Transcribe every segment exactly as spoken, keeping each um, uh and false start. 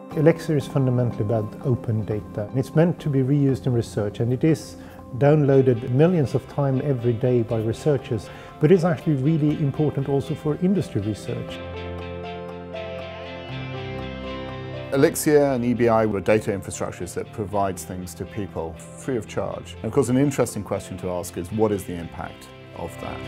ELIXIR is fundamentally about open data. It's meant to be reused in research, and it is downloaded millions of times every day by researchers, but it's actually really important also for industry research. ELIXIR and E B I were data infrastructures that provides things to people free of charge. And of course, an interesting question to ask is, what is the impact of that?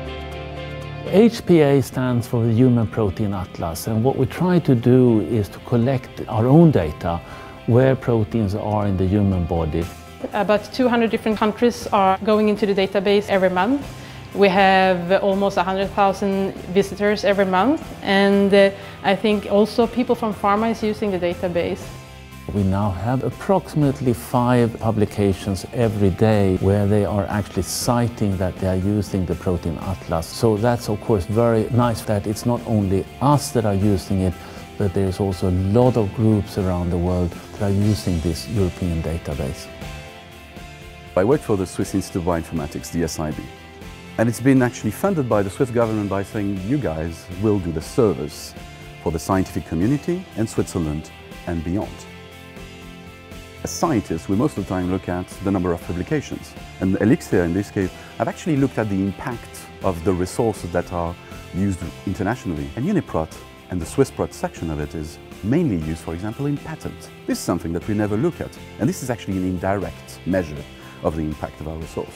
H P A stands for the Human Protein Atlas, and what we try to do is to collect our own data where proteins are in the human body. About two hundred different countries are going into the database every month. We have almost one hundred thousand visitors every month, and uh, I think also people from pharma is using the database. We now have approximately five publications every day where they are actually citing that they are using the Protein Atlas. So that's of course very nice that it's not only us that are using it, but there's also a lot of groups around the world that are using this European database. I work for the Swiss Institute of Bioinformatics, the S I B. And it's been actually funded by the Swiss government by saying, you guys will do the service for the scientific community in Switzerland and beyond. As scientists, we most of the time look at the number of publications. And ELIXIR, in this case, have actually looked at the impact of the resources that are used internationally. And UniProt and the SwissProt section of it is mainly used, for example, in patents. This is something that we never look at. And this is actually an indirect measure of the impact of our resource.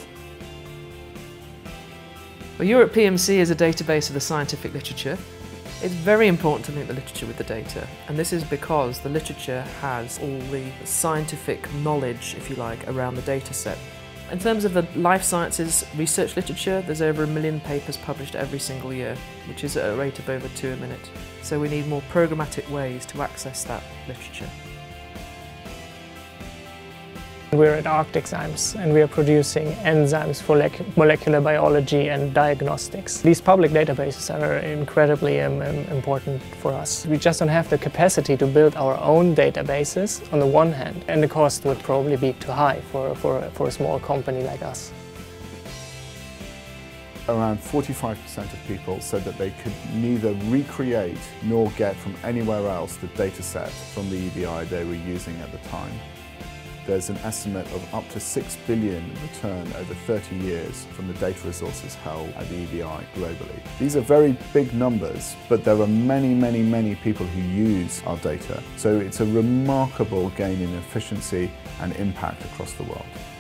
Well, Europe P M C is a database of the scientific literature. It's very important to link the literature with the data, and this is because the literature has all the scientific knowledge, if you like, around the data set. In terms of the life sciences research literature, there's over a million papers published every single year, which is at a rate of over two a minute. So we need more programmatic ways to access that literature. We're at ArcticZymes, and we are producing enzymes for molecular biology and diagnostics. These public databases are incredibly um, important for us. We just don't have the capacity to build our own databases on the one hand, and the cost would probably be too high for, for, for a small company like us. Around forty-five percent of people said that they could neither recreate nor get from anywhere else the data set from the E B I they were using at the time. There's an estimate of up to six billion return over thirty years from the data resources held at the E B I globally. These are very big numbers, but there are many, many, many people who use our data. So it's a remarkable gain in efficiency and impact across the world.